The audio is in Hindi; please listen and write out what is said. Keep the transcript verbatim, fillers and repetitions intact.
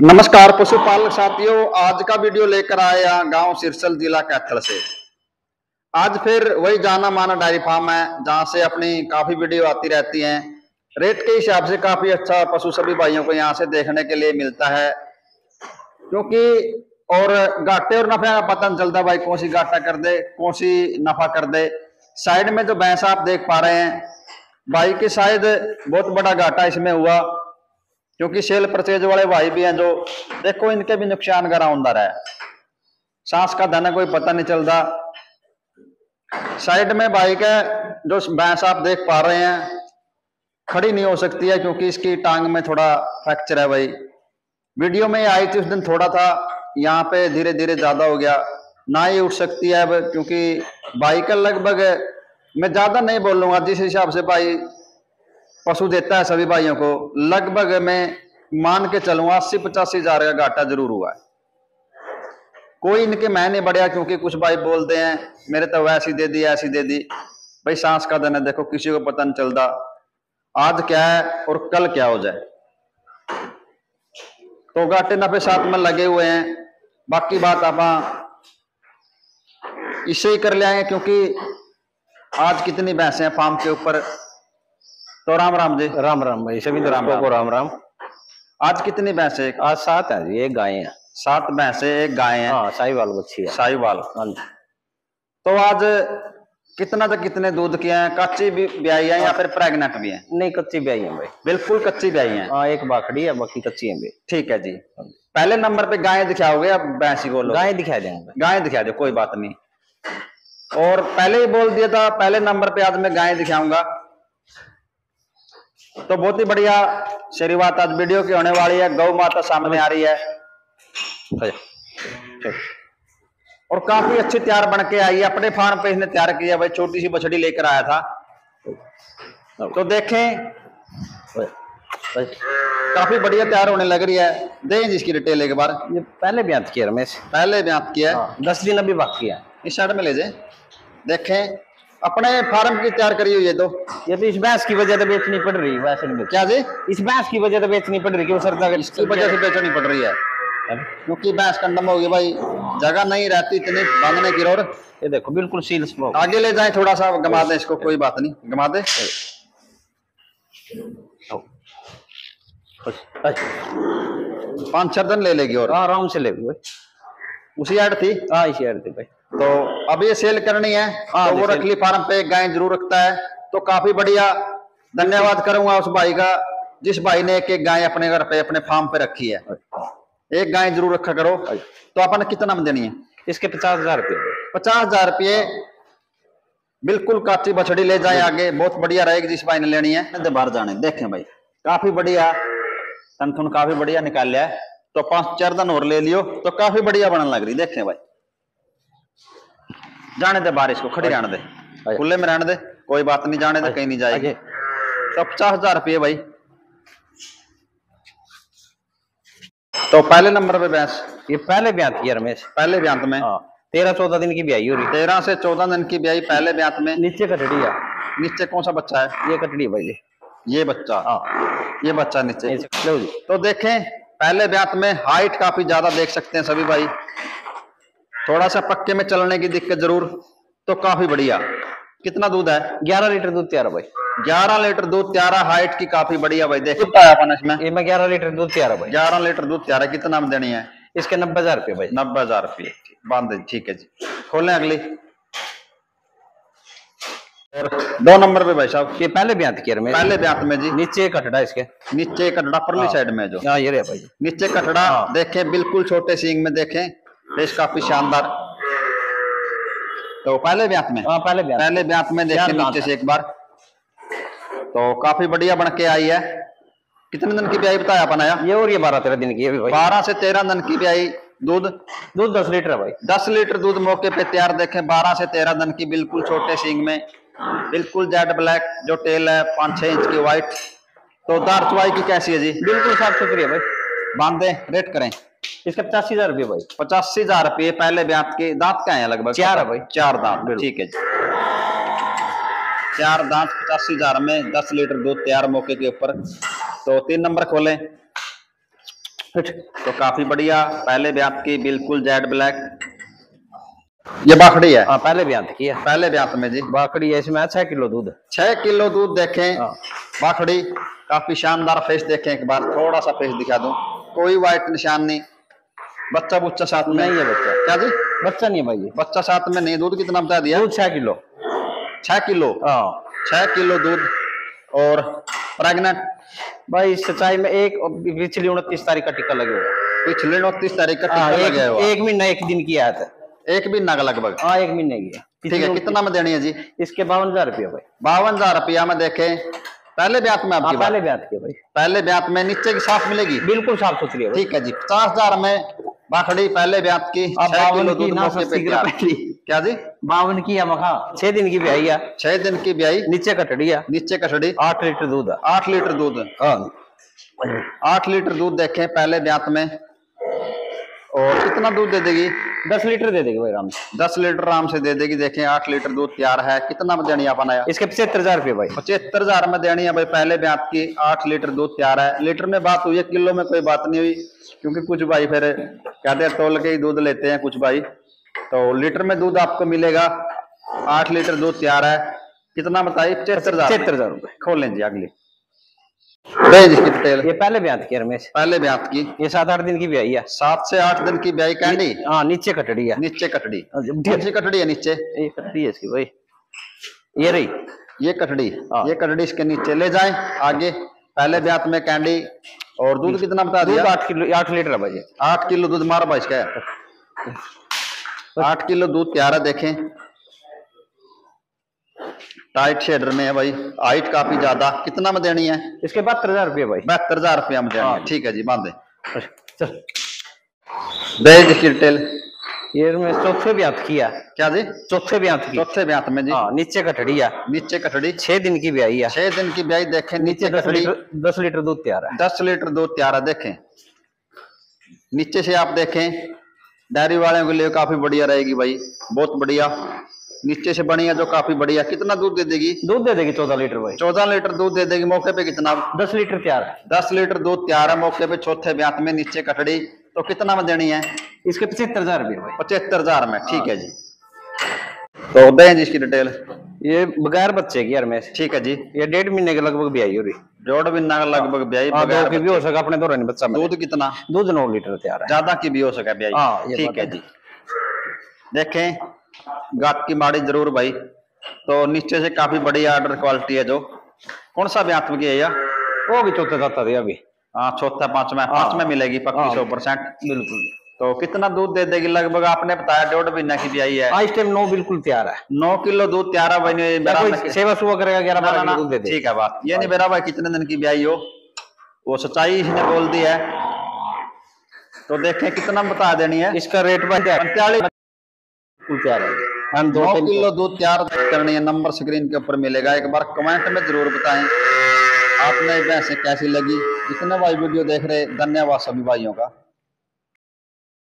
नमस्कार पशुपालक साथियों, आज का वीडियो लेकर आया गांव सिरसल जिला कैथल से। आज फिर वही जाना माना डायरी फार्म है जहां से अपनी काफी वीडियो आती रहती हैं। रेट के हिसाब से काफी अच्छा पशु सभी भाइयों को यहां से देखने के लिए मिलता है, क्योंकि और घाटे और नफे का पता नहीं चलता भाई, कौन सी घाटा कर दे कौन सी नफा कर दे। साइड में जो भैंस आप देख पा रहे हैं भाई की शायद बहुत बड़ा घाटा इसमें हुआ, क्योंकि सेल परचेज वाले भाई भी हैं जो देखो इनके भी नुकसान गराउंडर है। सांस का धन कोई पता नहीं चलता। साइड में भाई का जो भैंस आप देख पा रहे हैं खड़ी नहीं हो सकती है, क्योंकि इसकी टांग में थोड़ा फ्रैक्चर है भाई। वीडियो में आई थी उस दिन थोड़ा था, यहाँ पे धीरे धीरे ज्यादा हो गया, ना ही उठ सकती है अब, क्योंकि भाई का लगभग मैं ज्यादा नहीं बोलूंगा, जिस हिसाब से भाई पशु देता है सभी भाइयों को, लगभग मैं मान के चलूंगा अस्सी पचासी हजार का घाटा जरूर हुआ है। कोई इनके मैं नहीं बढ़िया, क्योंकि कुछ भाई बोलते हैं मेरे तो वैसी दे दी ऐसी दे दी। भाई सांस का धन है, देखो किसी को पता नहीं चलता आज क्या है और कल क्या हो जाए। तो घाटे नफे साथ में लगे हुए हैं। बाकी बात आप इससे ही कर ले आएंगे, क्योंकि आज कितनी भैंसे हैं फार्म के ऊपर। तो राम राम जी। राम राम भाई, सभी दोस्तों को राम राम। आज कितनी भैंसे? आज सात है जी, एक गाय है। सात भैंसे एक गाय है। हाँ, साहिवाल बच्ची है। साहिवाल। तो आज कितना तक कितने दूध के हैं? कच्ची भी ब्याई है या फिर प्रेग्नेंट भी है? नहीं, कच्ची ब्याई है भाई, बिल्कुल कच्ची ब्याई है। हाँ, एक बाखड़ी है, बाकी कच्ची है भाई। ठीक है जी। पहले नंबर पे गाय दिखाओगे अब भैंसी को? गाय दिखा देंगे। गाय दिखा दो, कोई बात नहीं। और पहले ही बोल दिया था पहले नंबर पे आज मैं गाय दिखाऊंगा। तो बहुत ही बढ़िया शुरुआत आज वीडियो की होने वाली है। गौ माता सामने आ रही है और काफी अच्छी तैयार बन के आई है। अपने फार्म पे इसने तैयार किया भाई, छोटी सी बछड़ी लेकर आया था। तो देखें काफी बढ़िया तैयार होने लग रही है। दें जिसकी डिटेल एक बार। ये पहले ब्यात किया रमेश, पहले ब्यात किया है। हाँ, दस दिन अभी बाकी है। इस साइड में ले जाए, देखें अपने फार्म की तैयार करी हुई है। तो ये तो इस भैंस की वजह से बेचनी पड़ रही है वैसे नहीं। क्या जी? इस भैंस की वजह से बेचनी पड़ रही है, सरकार इसकी वजह से बेचनी पड़ रही है, क्योंकि भैंस कंडम होगी भाई, जगह नहीं रहती इतनी बांधने की। और ये देखो बिल्कुल सील स्मोक। आगे ले जाए, थोड़ा सा घुमा दे इसको, कोई बात नहीं, घुमा दे। पांच छह दिन ले लेगी और आराम से लेगी भाई। उसी ऐड थी? हाँ, इसी ऐड थी भाई। तो अब ये सेल करनी है तो वो रख ली फार्म पे। गाय जरूर रखता है तो काफी बढ़िया। धन्यवाद करूंगा उस भाई का जिस भाई ने एक एक गाय अपने घर पे अपने फार्म पे रखी है। एक गाय जरूर रखा करो। तो अपन कितना में देनी है इसके? पचास हजार रुपये। पचास हजार रुपये बिल्कुल काची बछड़ी ले जाए आगे, बहुत बढ़िया रहेगी जिस भाई ने लेनी है। बाहर जाने देखें भाई, काफी बढ़िया तनथुन काफी बढ़िया निकाल लिया है। तो पांच चार दिन और ले लियो तो काफी बढ़िया बनने लग रही। देखें भाई, जाने दे बारिश को, खड़ी रहने दे, खुले में रहने दे, कोई बात नहीं, जाने दे, कहीं नहीं जाएगी। तो पचास हजार रुपये भाई। तो पहले नंबर पे भैंस, ये पहले ब्यात किया रमेश। पहले ब्यात में तेरह चौदह दिन की ब्याई हो रही। तेरह से चौदह दिन की ब्याई पहले ब्यात में। नीचे कटड़ी है। नीचे कौन सा बच्चा है? ये कटड़ी भाई, ये बच्चा। हाँ, ये बच्चा नीचे। नीचे। तो देखें पहले ब्यात में हाइट काफी ज्यादा देख सकते हैं सभी भाई। थोड़ा सा पक्के में चलने की दिक्कत जरूर। तो काफी बढ़िया। कितना दूध है? ग्यारह लीटर दूध तैयार है भाई। ग्यारह लीटर दूध तैयार है, हाइट की काफी बढ़िया भाई। देख सकता है अपन इसमें। ये मैं ग्यारह लीटर दूध तैयार है भाई। ग्यारह लीटर दूध तैयार है। कितना में देनी है? इसके नब्बे हजार रुपये भाई। नब्बे हजार रुपये बांध दे। ठीक है जी, खोलें अगली। और दो नंबर पे भाई साहब, ये पहले ब्यात किया रमेश। पहले ब्यात में जी। नीचे कटड़ा इसके। नीचे कटड़ा परली साइड में जो। हाँ, ये रहे भाई नीचे कटड़ा। देखें बिल्कुल छोटे सींग में, देखें रेस काफी शानदार। तो पहले ब्यात में, हाँ पहले ब्यात पहले ब्यात में देखें नीचे से एक बार। तो काफी बढ़िया बन के आई है। कितने दिन की ब्याई बताया अपन आया? ये और ये बारह तेरह दिन की है भाई। बारह से तेरह दिन की ब्याई। दूध दूध दस लीटर है भाई। दस लीटर दूध मौके पे तैयार। देखें बारह से तेरह दिन की, बिल्कुल छोटे सींग में, बिल्कुल जेड ब्लैक जो टेल है, पांच छह इंच की व्हाइट। तो दार चुवाई की कैसी है जी? बिल्कुल साफ सुथरी है भाई। बांधे रेट करें इसका पचासी हजार रुपये भाई। पचासी हजार रुपये पहले ब्यात के। दांत क्या है लगभग? चार है भाई। चार दांत। ठीक है जी, चार दांत पचासी हजार में दस लीटर दूध तैयार मौके के ऊपर। तो तीन नंबर खोलें। तो काफी बढ़िया, पहले ब्यात की, बिल्कुल जेड ब्लैक। ये बाखड़ी है, हाँ पहले ब्यात की है। पहले ब्यात में जी बाकड़ी है, इसमें छह किलो दूध। छह किलो दूध देखें। हाँ। बाखड़ी काफी शानदार फेस देखें, एक बार थोड़ा सा फेस दिखा दूं, कोई वाइट निशान नहीं। बच्चा बुच्चा साथ में नहीं है बच्चा। क्या जी? बच्चा नहीं है भाई ये। बच्चा साथ में नहीं। दूध कितना बता दिया? दूध छह किलो। छह किलो हाँ छह किलो दूध। और प्रेग्नेंट भाई सच्चाई में एक पिछली उनतीस तारीख का टिक्का लगे हुआ। पिछले उनतीस तारीख का हाँ, टिक्का एक, लगा हुआ। एक महीना एक दिन की आया था। एक महीना का लगभग। हाँ एक महीने की है। ठीक है, कितना में देनी है जी? इसके बावन हजार रुपया भाई। बावन हजार रुपया में देखें, पहले ब्यात में आपकी हाँ, पहले ब्यात की भाई। पहले ब्यात में नीचे की साफ मिलेगी, बिल्कुल साफ सुथरी है। ठीक है जी। पचास हजार में बाखड़ी पहले ब्यात की, छह किलो दूध मौके पे तैयार। क्या जी? बावन की है मखा, छह दिन की ब्याई है। छह दिन की ब्याई, नीचे कटड़ी है, नीचे कटड़ी, आठ लीटर दूध है। आठ लीटर दूध। हाँ आठ लीटर दूध देखें पहले ब्यात में। और कितना दूध दे देगी? दस लीटर दे देगी भाई आराम से। दस लीटर आराम से दे देगी। देखें आठ लीटर दूध तैयार है। कितना में देनी अपन आया? इसके पचहत्तर हजार रुपये भाई। पचहत्तर हजार में देनी है भाई, पहले ब्यात की, आठ लीटर दूध तैयार है। लीटर में बात हुई है, किलो में कोई बात नहीं हुई, क्योंकि कुछ भाई फिर कहते हैं तोल के ही दूध लेते हैं कुछ भाई। तो लीटर में दूध आपको मिलेगा। आठ लीटर दूध तैयार है। कितना बताइए? पचहत्तर हजार पचहत्तर हजार रुपये। खोल लें जी अगली इसकी डिटेल। ये पहले ब्यात की है रमेश। पहले ब्यात की, ये सात आठ दिन की ब्याई है। सात से आठ दिन की ब्याई कैंडी। हाँ नीचे कटड़ी है। नीचे कटड़ी, ढेर- कौन सी कटड़ी है नीचे? ये कटड़ी है इसकी भाई, ये रही। ये कटड़ी, हाँ। ये कटड़ी इसके नीचे ले जाएं आगे। पहले ब्यात में कैंडी। और दूध कितना बता दूध दिया? आठ किलो, आठ लीटर है भाई। आठ किलो दूध मारा भाई इसका है। आठ किलो दूध तैयार है। देखें टाइट शेडर में है भाई, हाइट काफी ज्यादा। कितना में देनी है? इसके बहत्तर हजार रुपये भाई। बहत्तर हजार रुपया में देनी है। हाँ। ठीक है जी, बांधे चल दे इसकी डिटेल। ये मैं चौथे ब्यात की है। क्या जी? चौथे ब्यात की। चौथे ब्यात में जी। हाँ नीचे कटड़ी है। नीचे कटड़ी, छह दिन की ब्याई है। छह दिन की ब्याई। देखें नीचे नीचे दस कटड़ी, लीटर दस लीटर दूध तैयार है। दस लीटर दूध तैयार है। देखें नीचे से आप देखें, डेयरी वालों के लिए काफी बढ़िया रहेगी भाई, बहुत बढ़िया। नीचे से बनी है जो काफी बढ़िया। कितना दूध दे देगी? दूध दे देगी चौदह लीटर भाई। चौदह लीटर दूध दे देगी। मौके पे कितना? दस लीटर तैयार है। दस लीटर दूध तैयार है मौके पे, चौथे ब्यात में, नीचे कटड़ी। तो कितना में देनी है? इसके पचहत्तर हजार रुपये भाई। पचहत्तर हजार में। ठीक है जी, तो दें जी इसकी डिटेल। ये बगैर बच्चे की यार में। ठीक है जी, ये डेढ़ महीने के लगभग ब्याई हो रही। डेढ़ महीना का लगभग ब्याई। हाँ, बगैर दो की भी हो सका अपने दौरान बच्चा में। दूध कितना? दूध नौ लीटर तैयार है। ज्यादा की भी हो सका ब्याई। हाँ, ये ठीक बात है है। जी। देखें गाट की माड़ी जरूर भाई। तो नीचे से काफी बड़ी आर्डर क्वालिटी है। जो कौन सा ब्यात में है? वो भी चौथे दाता दे अभी। हाँ चौथा पांचवा पांचवा मिलेगी पक्की सौ परसेंट। बिल्कुल। तो कितना दूध दे देगी लगभग? आपने बताया डेढ़ महीना की ब्याई है। हाँ इस टाइम नौ बिल्कुल तैयार है। नौ किलो दूध तैयार है भाई। मेरा कोई सेवा सुवा करेगा ग्यारह ना, बारह ना, किलो दूध दे दे। ठीक है बात ये नहीं मेरा भाई कितने दिन की ब्याई हो, वो सच्चाई इसने बोल दी है। तो देखें कितना बता देनी है? इसका रेट पैंतालीस तैयार है। हम दो नौ तीन किलो दूध तैयार करनी है। नंबर स्क्रीन के ऊपर मिलेगा। एक बार कमेंट में जरूर बताएं आपने भैंसें कैसी लगी। जितने भाई वीडियो देख रहे, धन्यवाद सभी भाइयों का।